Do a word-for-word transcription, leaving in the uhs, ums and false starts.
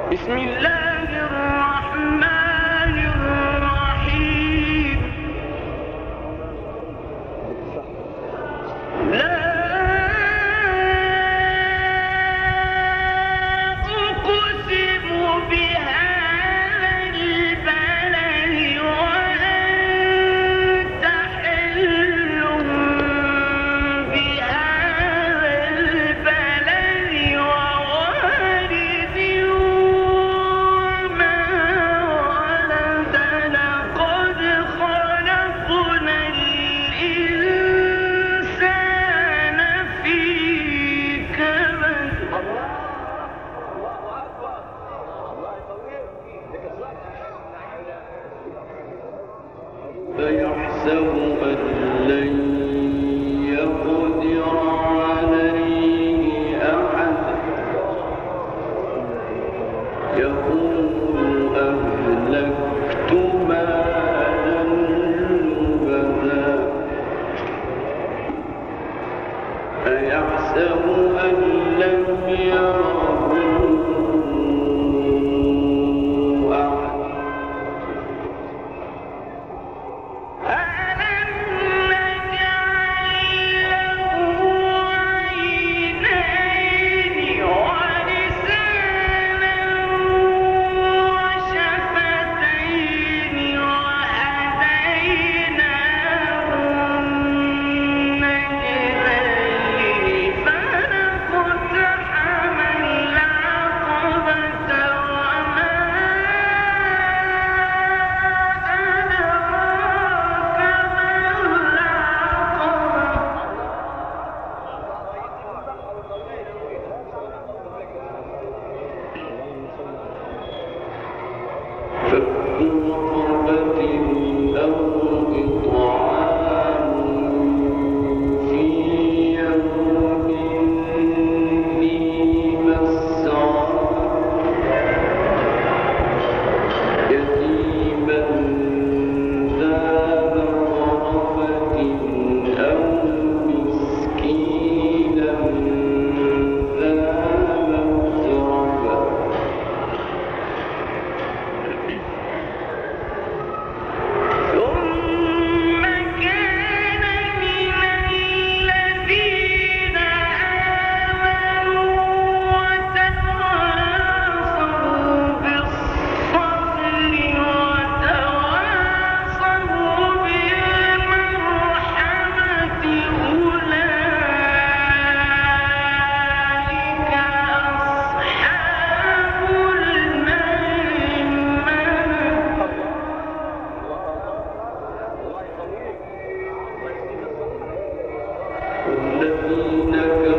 بسم الله الرحمن الرحيم. لا أقسم بهذا البلد وأنت حل بهذا البلد ووالد وما ولد لقد خلقنا الإنسان في كبد فيحسب أن لن يقدر عليه أحد يقول أهلكت مالا لبدا أيحسب أن لم يره أحد ألم نجعل له عينين ولسانا وشفتين وهديناه النجدين فلاقتحم العقبة وما أدراك ما العقبة فك رقبة أو إطعام في يوم ذي مسغبة يتيما ذا مقربة أو مسكينا ذا متربة ثم كان من الذين آمنوا وتواصوا بالصبر وتواصوا بالمرحمة أولئك أصحاب الميمنة والذين كفروا